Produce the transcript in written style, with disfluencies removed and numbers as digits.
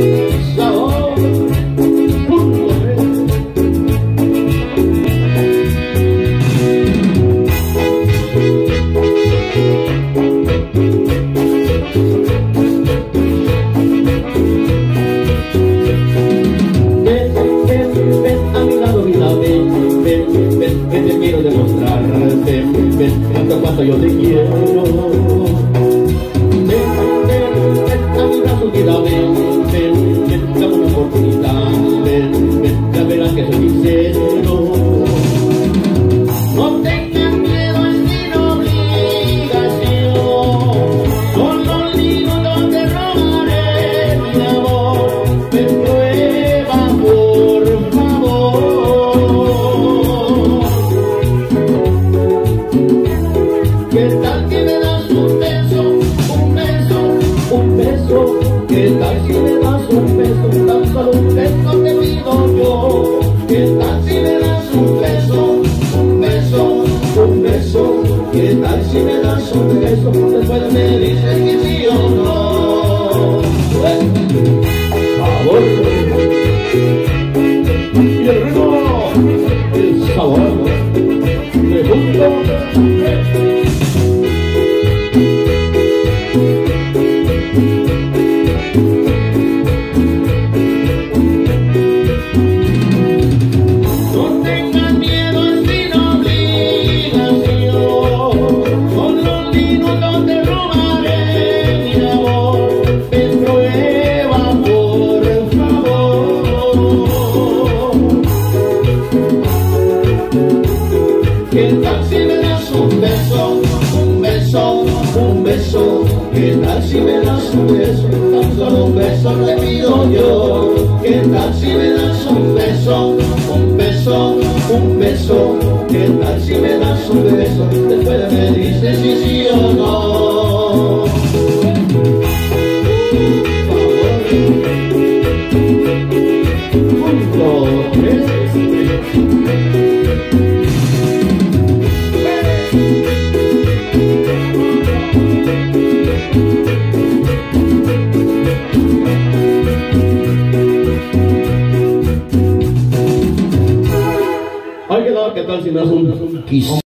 Cuánto yo te quiero. Ven a mi brazo, vida, ven, dame una oportunidad, ven, ya verás que soy sincero. No tengas miedo, es sin obligación, son los libros te robaré mi amor, ven, prueba por favor. ¿Qué tal si me das un beso, un beso, un beso? ¿Qué tal si me das un beso, tan solo un beso te pido yo? ¿Qué tal si me das un beso, un beso, un beso? ¿Qué tal si me das un beso? Después me dices que sí o no. Sabor y el ritmo, el sabor de juntos. ¿Qué tal si me das un beso, un beso, un beso? ¿Qué tal si me das un beso? Tan solo un beso te pido yo. ¿Qué tal si me das un beso, un beso, un beso? ¿Qué tal si me das un beso? Después me dices si sí o no. ¿Qué tal si me das un kiss?